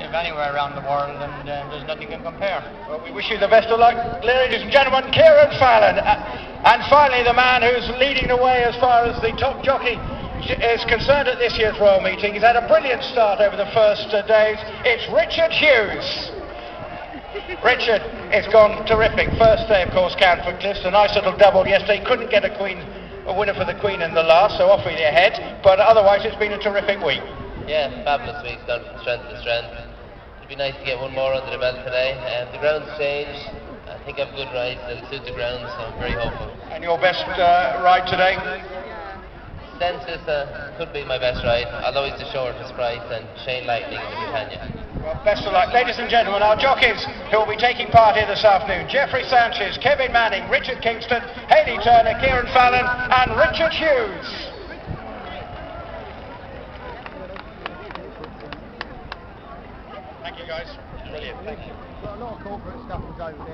competitive anywhere around the world, and there's nothing can compare. Well, we wish you the best of luck, ladies and gentlemen. Kieran Fallon, and finally the man who's leading the way as far as the top jockey is concerned at this year's Royal Meeting. He's had a brilliant start over the first days. It's Richard Hughes. Richard, it's gone terrific. First day, of course, Canford Cliffs, a nice little double yesterday. Couldn't get a winner for the Queen in the last, so off with your head. But otherwise, it's been a terrific week. Yeah, fabulous week, gone from strength to strength. It'd be nice to get one more under the belt today. The ground's changed. I think I've good rides that'll suit the ground, so I'm very hopeful. And your best ride today? Census could be my best ride, although he's the shortest price, and Shane Lightning in the Britannia. Well, best of luck. Ladies and gentlemen, our jockeys who will be taking part here this afternoon: Jeffrey Sanchez, Kevin Manning, Richard Kingston, Hayley Turner, Kieran Fallon and Richard Hughes. Thank you, guys. Brilliant. Thank you. Got a lot of corporate stuff to do.